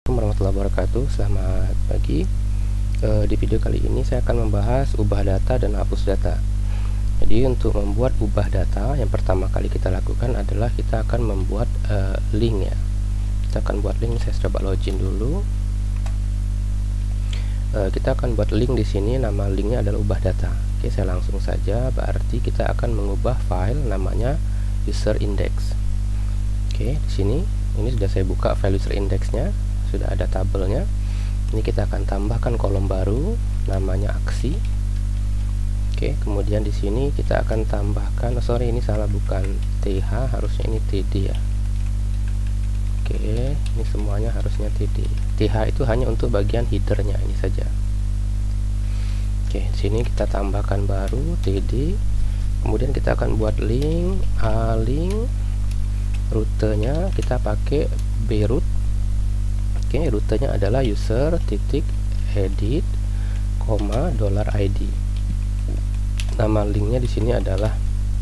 Assalamualaikum warahmatullahi wabarakatuh. Selamat pagi. Di video kali ini saya akan membahas ubah data dan hapus data. Jadi untuk membuat ubah data, yang pertama kali kita lakukan adalah kita akan membuat link ya. Kita akan buat link. Saya coba login dulu. Kita akan buat link di sini. Nama linknya adalah ubah data. Oke, saya langsung saja. Berarti kita akan mengubah file namanya user index. Oke, di sini ini sudah saya buka file user indexnya. Sudah ada tabelnya. Ini kita akan tambahkan kolom baru namanya aksi. Oke, kemudian di sini kita akan tambahkan, sorry ini salah, bukan TH, harusnya ini TD ya. Oke, ini semuanya harusnya TD. TH itu hanya untuk bagian headernya ini saja. Oke, di sini kita tambahkan baru TD. Kemudian kita akan buat link, link, rutenya kita pakai beirut. Oke, rutenya adalah user titik edit, $ID. Nama linknya di sini adalah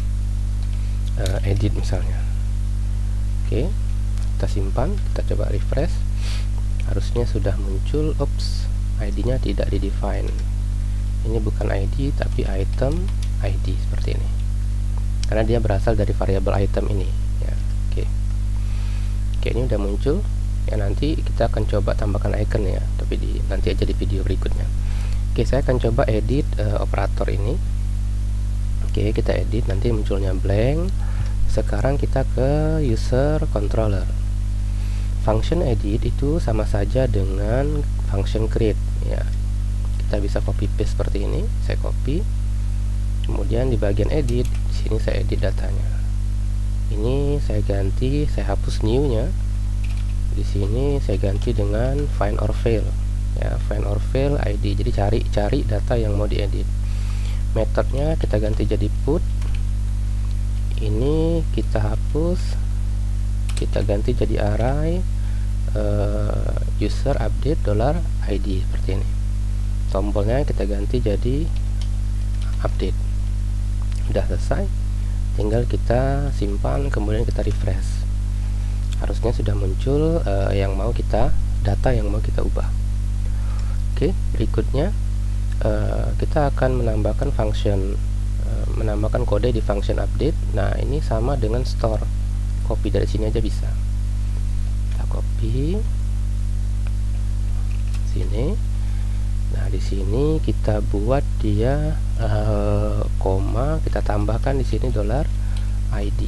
edit misalnya. Oke, kita simpan, kita coba refresh. Harusnya sudah muncul. Oops, ID-nya tidak di-define. Ini bukan ID tapi item ID seperti ini. Karena dia berasal dari variabel item ini. Ya, oke, ini udah muncul. Ya, nanti kita akan coba tambahkan icon ya, tapi nanti aja di video berikutnya. Oke, saya akan coba edit operator ini. Oke, kita edit, nanti munculnya blank. Sekarang kita ke user controller. Function edit itu sama saja dengan function create ya. Kita bisa copy paste seperti ini. Saya copy. Kemudian di bagian edit, di sini saya edit datanya. Ini saya ganti, saya hapus new-nya. Di sini saya ganti dengan find or fail ya, find or fail ID. Jadi cari data yang mau diedit. Metodenya kita ganti jadi put. Ini kita hapus, kita ganti jadi array user update $ID seperti ini. Tombolnya kita ganti jadi update. Udah selesai, tinggal kita simpan, kemudian kita refresh. Harusnya sudah muncul data yang mau kita ubah. Oke, berikutnya kita akan menambahkan menambahkan kode di function update. Nah, ini sama dengan store. Copy dari sini aja bisa. Kita copy sini. Nah, di sini kita buat dia koma, kita tambahkan di sini $ID.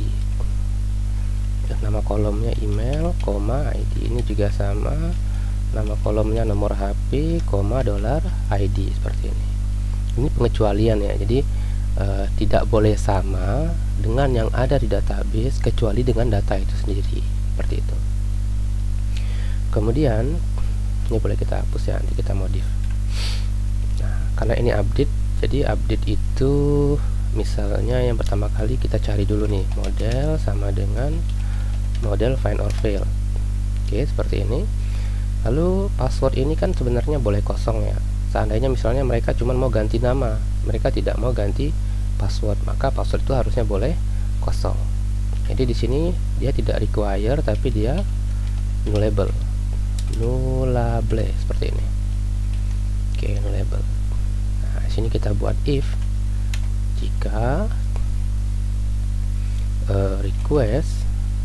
Nama kolomnya email, ID. Ini juga sama. Nama kolomnya nomor HP, $ID seperti ini. Ini pengecualian ya. Jadi tidak boleh sama dengan yang ada di database kecuali dengan data itu sendiri. Seperti itu. Kemudian ini boleh kita hapus ya, nanti kita modif. Nah, karena ini update, jadi update itu misalnya yang pertama kali kita cari dulu nih, model sama dengan model find or fail. Oke, seperti ini. Lalu password ini kan sebenarnya boleh kosong ya. Seandainya misalnya mereka cuma mau ganti nama, mereka tidak mau ganti password, maka password itu harusnya boleh kosong. Jadi di sini dia tidak require tapi dia nullable seperti ini. Oke, nullable. Nah, di sini kita buat if jika request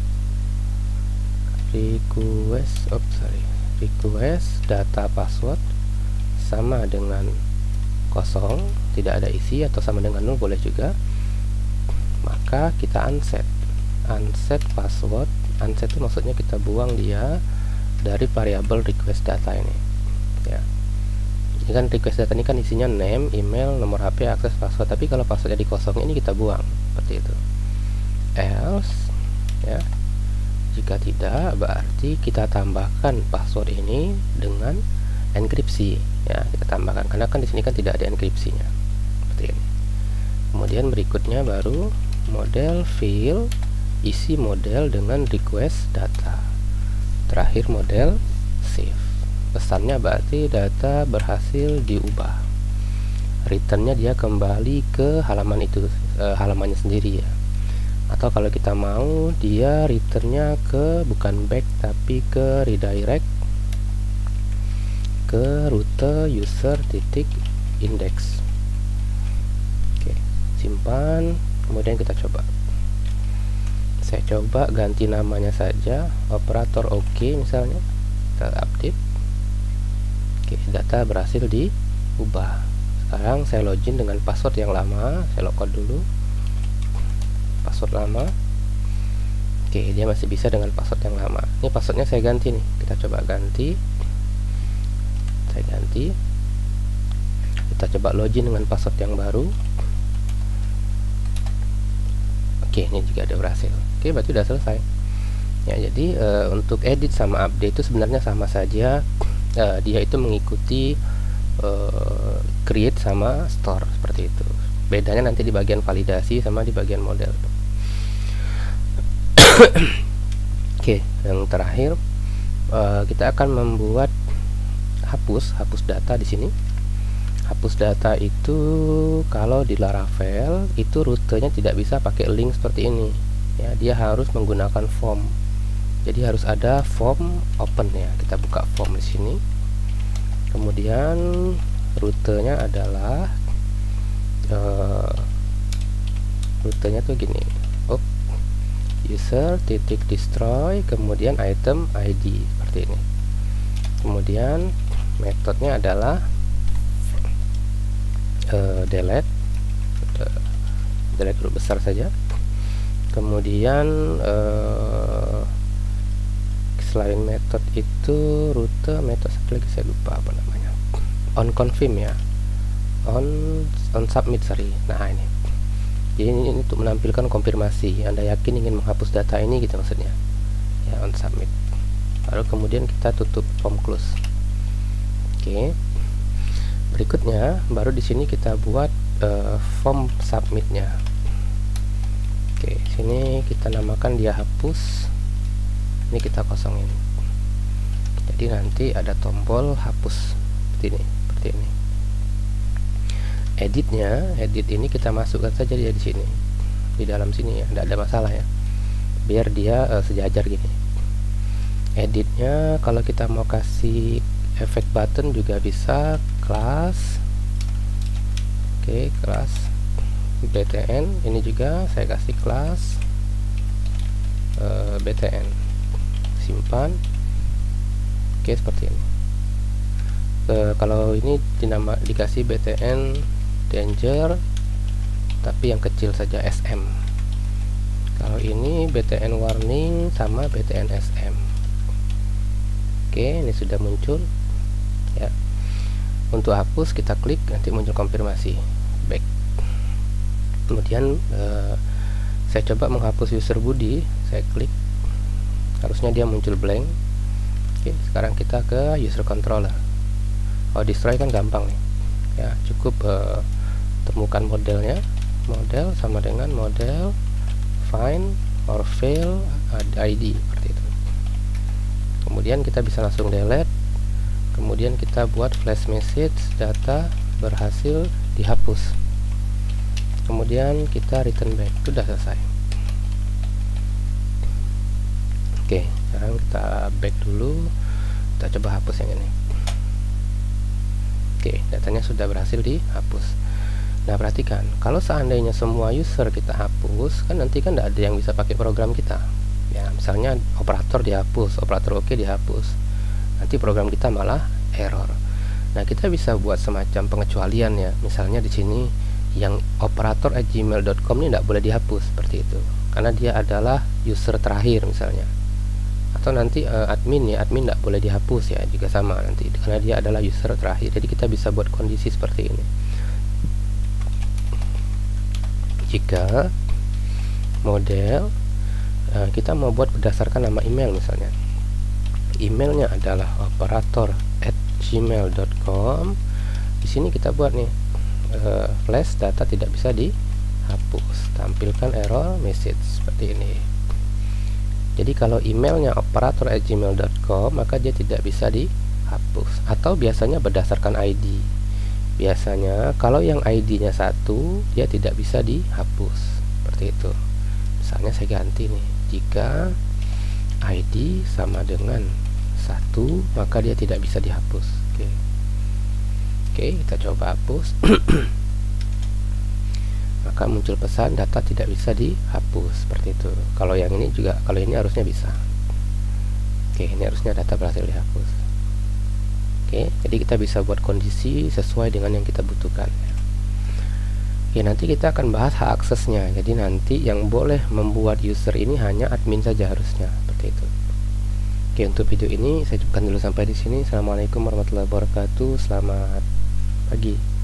data password sama dengan kosong, tidak ada isi, atau sama dengan nol boleh juga, maka kita unset password. Unset itu maksudnya kita buang dia dari variabel request data ini ya. Ini kan request data ini kan isinya name, email, nomor HP, akses, password. Tapi kalau passwordnya dikosongin, ini kita buang seperti itu. Else ya, jika tidak, berarti kita tambahkan password ini dengan enkripsi ya. Kita tambahkan karena kan di sini kan tidak ada enkripsinya seperti ini. Kemudian berikutnya baru model fill, isi model dengan request data. Terakhir model save. Pesannya berarti data berhasil diubah. Returnnya dia kembali ke halaman itu, halamannya sendiri ya. Atau kalau kita mau dia returnnya ke bukan back tapi ke redirect ke rute user titik index. Oke, simpan, kemudian kita coba. Saya coba ganti namanya saja, operator OK misalnya. Kita update. Oke, data berhasil diubah. Sekarang saya login dengan password yang lama. Saya login dulu, password lama. Oke, dia masih bisa dengan password yang lama. Ini passwordnya saya ganti nih. Kita coba ganti. Saya ganti. Kita coba login dengan password yang baru. Oke, ini juga ada berhasil. Oke, berarti udah selesai. Ya, jadi untuk edit sama update itu sebenarnya sama saja. Dia itu mengikuti create sama store seperti itu. Bedanya nanti di bagian validasi sama di bagian model. Oke, yang terakhir kita akan membuat hapus data di sini. Hapus data itu kalau di Laravel itu rutenya tidak bisa pakai link seperti ini. Ya, dia harus menggunakan form. Jadi harus ada form open ya. Kita buka form di sini. Kemudian rutenya adalah rutenya tuh gini. User titik destroy, kemudian item ID seperti ini. Kemudian metodenya adalah delete huruf besar saja. Kemudian selain metode itu rute, metode satu lagi saya lupa apa namanya, on confirm ya, on submit, sorry. Nah ini, jadi ini untuk menampilkan konfirmasi Anda yakin ingin menghapus data ini gitu maksudnya ya, on submit. Lalu kemudian kita tutup form close. Oke, berikutnya baru di sini kita buat form submitnya. Oke, sini kita namakan dia hapus. Ini kita kosongin. Jadi nanti ada tombol hapus seperti ini. Edit ini kita masukkan saja dia di sini, di dalam sini ya, tidak ada masalah ya. Biar dia sejajar gini. Editnya kalau kita mau kasih efek button juga bisa, kelas. Oke, kelas btn, ini juga saya kasih kelas btn, simpan. Oke, seperti ini. Kalau ini dikasih btn danger, tapi yang kecil saja, sm. Kalau ini btn warning sama btn sm. Oke, ini sudah muncul ya. Untuk hapus kita klik, nanti muncul konfirmasi back. Kemudian saya coba menghapus user body, saya klik, harusnya dia muncul blank. Oke, sekarang kita ke user controller. Destroy kan gampang nih ya, cukup temukan modelnya, model sama dengan model find or fail ID seperti itu. Kemudian kita bisa langsung delete. Kemudian kita buat flash message, data berhasil dihapus. Kemudian kita return back. Sudah selesai. Oke, sekarang kita back dulu. Kita coba hapus yang ini. Oke, datanya sudah berhasil dihapus. Nah, perhatikan, kalau seandainya semua user kita hapus, kan nanti kan tidak ada yang bisa pakai program kita. Ya, misalnya operator dihapus, operator OK dihapus. Nanti program kita malah error. Nah, kita bisa buat semacam pengecualian ya. Misalnya di sini yang operator@gmail.com ini tidak boleh dihapus seperti itu, karena dia adalah user terakhir misalnya. Atau nanti admin tidak boleh dihapus ya, juga sama nanti karena dia adalah user terakhir. Jadi kita bisa buat kondisi seperti ini. Jika model kita mau buat berdasarkan nama email, misalnya emailnya adalah operator@gmail.com, di sini kita buat nih flash data tidak bisa dihapus, tampilkan error message seperti ini. Jadi kalau emailnya operator@gmail.com, maka dia tidak bisa dihapus. Atau biasanya berdasarkan ID. Biasanya kalau yang ID-nya 1, dia tidak bisa dihapus seperti itu. Misalnya saya ganti nih, jika ID sama dengan 1, maka dia tidak bisa dihapus. Oke, kita coba hapus. Maka muncul pesan data tidak bisa dihapus, seperti itu. Kalau yang ini juga, kalau ini harusnya bisa. Oke, ini harusnya data berhasil dihapus. Oke, jadi kita bisa buat kondisi sesuai dengan yang kita butuhkan. Oke, nanti kita akan bahas hak aksesnya. Jadi nanti yang boleh membuat user ini hanya admin saja harusnya, seperti itu. Oke, untuk video ini saya cukupkan dulu sampai di sini. Assalamualaikum warahmatullahi wabarakatuh. Selamat pagi.